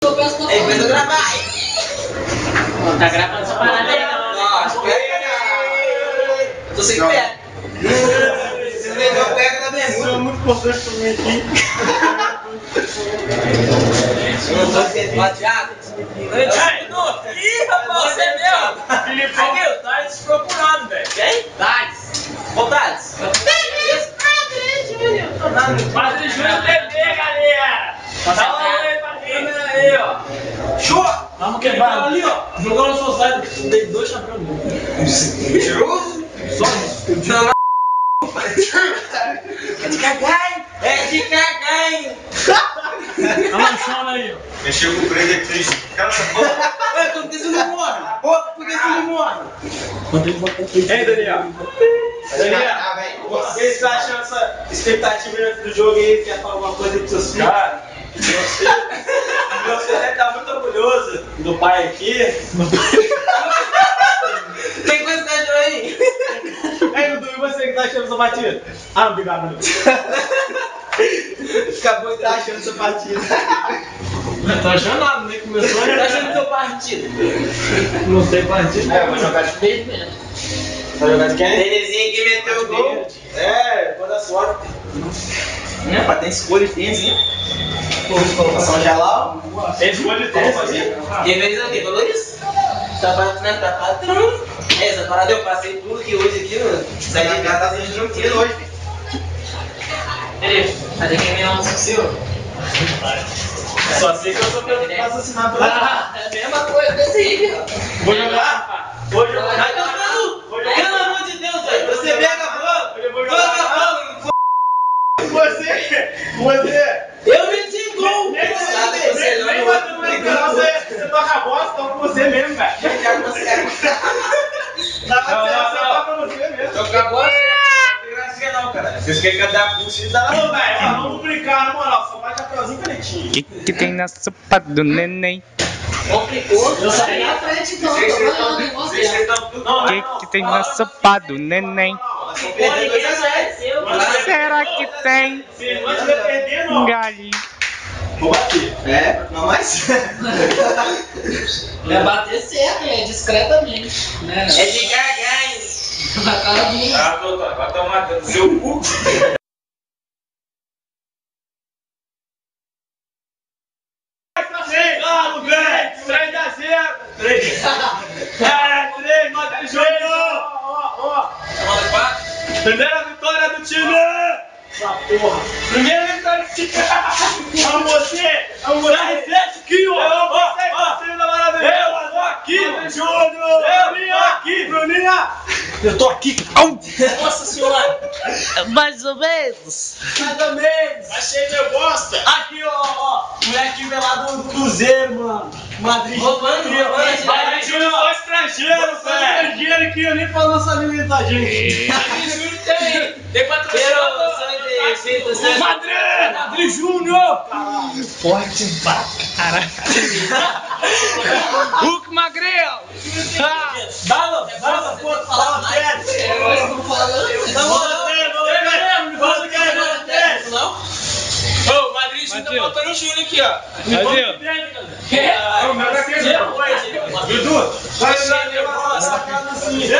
Ei, começou a gravar. Não tá gravando essa parada aí não. Nossa, pega. Tô sem pé. Se não pegou, pega na bermuda. Isso é muito importante pra mim aqui. Eu não tô sendo bateado. Ih, rapaz, você é meu. Filipão. Aqui, o Thales te procurando, velho. Quem? Thales. Ô, Thales. Padre Júnior TV, galera. Dá uma olhada aí pra câmera aí, ó. Show. Vamos quebrar ali, ó. Jogando no society, dei 2 chapéus no Mentiroso. Só isso. É de cagar, hein? É de cagar, hein? Alanchando aí, ó. Mexeu com o preso é triste. Cala essa porra. Ué, por que você não morre? Por que você não morre? Ei, Daniel. Daniel, o que você tá achando essa expectativa do jogo aí? Quer falar alguma coisa aí pros seus filhos? Cara, meu filho deve estar muito orgulhoso do pai aqui. Tem coisa que achou aí? Ei, Dudu, e você que tá achando essa partida? Ah, obrigado, Dudu. Acabou de estar achando essa partida. Não tô achando nada, nem começou. Tá achando seu partido? Não tem partida. É, eu vou jogar de peito mesmo. Vai jogar de quem? Terezinha que meteu o gol. É, toda sorte. Rapaz, tem escolha de tênis, hein? Colocação de lá. Tem escolha de tempo, assim. Quem fez aqui? Falou isso? Tá patrão. É, essa parada eu passei tudo que hoje aqui, mano. Sai de casa, tá sendo tranquilo hoje. Beleza, cadê quem me associou? Só sei que eu sou assassinado pela. É a mesma coisa desse aí, ó. Vou jogar. Vou jogar. Tá cansado? Pelo amor de Deus, velho. Você pega a bola. Joga a bola. Você. Eu meti gol. Você toca a bola, toca com você mesmo, velho. Dá pra você mesmo. Jogar bola, não tem gracinha não, cara. Vocês querem cantar a puxa e dá. Não, velho, vamos brincar, na moral. Só vai chapeuzinho canetinho. Que tem na sopa do neném? Complicou. Eu saí na frente, então. Vocês estão tudo. Não, Que tem na sopa do neném? Perdeu 2 a 0. Será que tem se não estiver perdendo, ó. galinha? Vou bater. É, não mais. É bater certo, é discretamente, né? É de cagar, hein? Na cara do Ah, doutor, vai tomar no seu cu. Vamos, velho! 3 a 0! 3! É, 3, Madrid Júnior! Ó! Primeira vitória do time! Essa porra! Primeira vitória do time! Vamos você! Vamos você! Recete aqui, ó! Eu tô aqui! Júnior! Eu vim aqui! Bruninha! Eu tô aqui! Nossa senhora! Mais ou menos. Mais ou menos! Achei meu bosta. Aqui, ó! Moleque veio lá do Cruzeiro, mano! Madrid Roubando. Madrid Júnior é estrangeiro, velho! Estrangeiro que eu nem falo nossa língua da gente! Tem patrocinador. Madrid Júnior! Forte pra caralho. Hulk Magrelo. Dá sério! Ô, o Madrid Júnior tá botando o Júnior aqui, ó. Dudu, vai lá essa casa assim, né?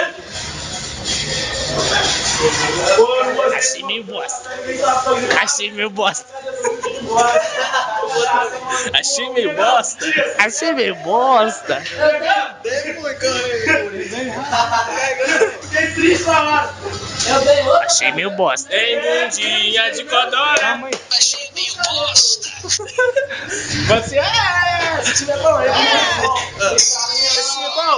Achei meio bosta. Achei meio bosta. Achei meio bosta. Achei meio bosta. Fiquei triste agora. Achei meio bosta. Tem bundinha de codora. Achei meio bosta. Você esse time é bom, Esse time é bom.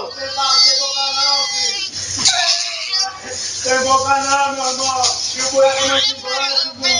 Tem boca não, meu irmão. Que o buraco não te embora,